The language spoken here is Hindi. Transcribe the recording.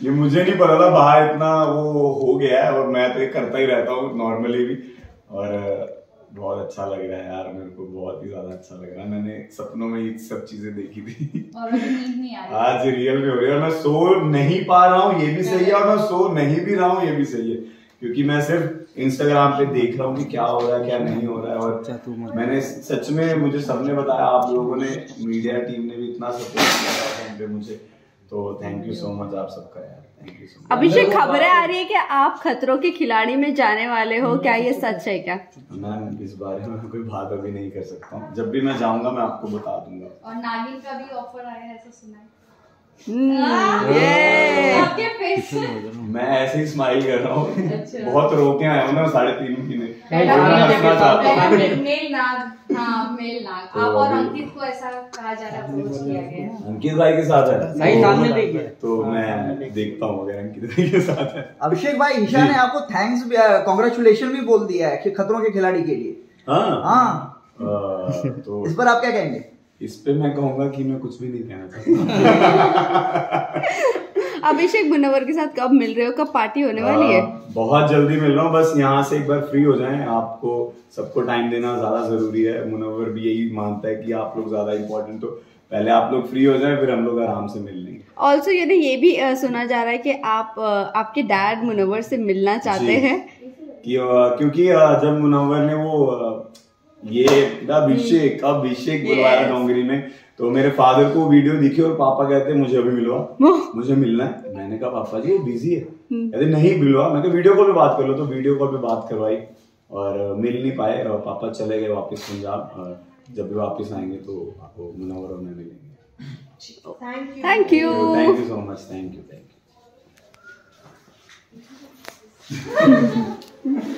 ये मुझे नहीं पता था बाहर इतना वो हो गया है, और मैं तो ये करता ही रहता हूँ नॉर्मली भी, और बहुत अच्छा लग रहा है यार, मेरे को बहुत ही ज्यादा अच्छा लग रहा है। मैंने सपनों में ये सब चीजें देखी थी और नींद नहीं आ रही, आज रियल में हो रही है, और मैं सो नहीं पा रहा हूँ, ये भी सही है, और मैं सो नहीं भी रहा हूँ, ये भी सही है, क्योंकि मैं सिर्फ इंस्टाग्राम पे देख रहा हूँ कि क्या हो रहा है क्या नहीं हो रहा है। और मैंने सच में, मुझे सबने बताया, आप लोगों ने, मीडिया टीम ने भी इतना सपोर्ट किया मुझे, तो थैंक यू सो मच आप सबका यार, thank you so much. Abhishek, खबरें आ रही है कि आप खतरों के खिलाड़ी में जाने वाले हो, क्या ये सच है क्या? मैं इस बारे में कोई बात अभी नहीं कर सकता हूँ, जब भी मैं जाऊंगा मैं आपको बता दूंगा। और नागिन का भी ऑफर आया है, ऐसा सुना है। ये मैं ऐसे ही स्माइल कर रहा हूँ, बहुत रोके आया हूँ ना 3.5 महीने। मेल नाग, हाँ मेल नाग। आप और अंकित को ऐसा कहा जा रहा है, अप्रोच किया गया है। अंकित भाई के साथ है, सही सामने देखिए, तो मैं देखता हूँ अगर अंकित भाई के साथ है। अभिषेक भाई, ईशा ने आपको थैंक्स, कांग्रेचुलेशन भी बोल दिया है खतरों के खिलाड़ी के लिए। हाँ तो इस पर आप क्या कहेंगे? इस पे मैं कहूंगा कि मैं कुछ भी नहीं कहना चाहता। अभिषेक मुनव्वर के साथ कब मिल रहे हो, कब पार्टी होने वाली है? बहुत जल्दी मिल रहा हूँ, बस यहाँ से एक बार फ्री हो जाएं। आपको सबको टाइम देना ज्यादा जरूरी है, मुनव्वर भी यही मानता है कि आप लोग ज्यादा इम्पोर्टेंट हो, पहले आप लोग फ्री हो जाएं, फिर हम लोग आराम से मिल लेंगे। ऑल्सो ये भी सुना जा रहा है कि आपके डैड मुनव्वर से मिलना चाहते हैं, क्योंकि जब मुनव्वर ने वो ये अभिषेक बुलवाया डोंगरी में, तो मेरे फादर को वीडियो दिखी और पापा कहते मुझे अभी मिलवा, मुझे मिलना है। मैंने कहा पापा जी वो बिजी है, कहते नहीं मिलवा। मैं कहा वीडियो कॉल पे बात कर लो, तो वीडियो कॉल पे बात करवाई और मिल नहीं पाए, और पापा चले गए वापस पंजाब, और जब भी वापस आएंगे तो आपको मुनव्वर और मैं मिलेंगे। Thank you so much, thank you.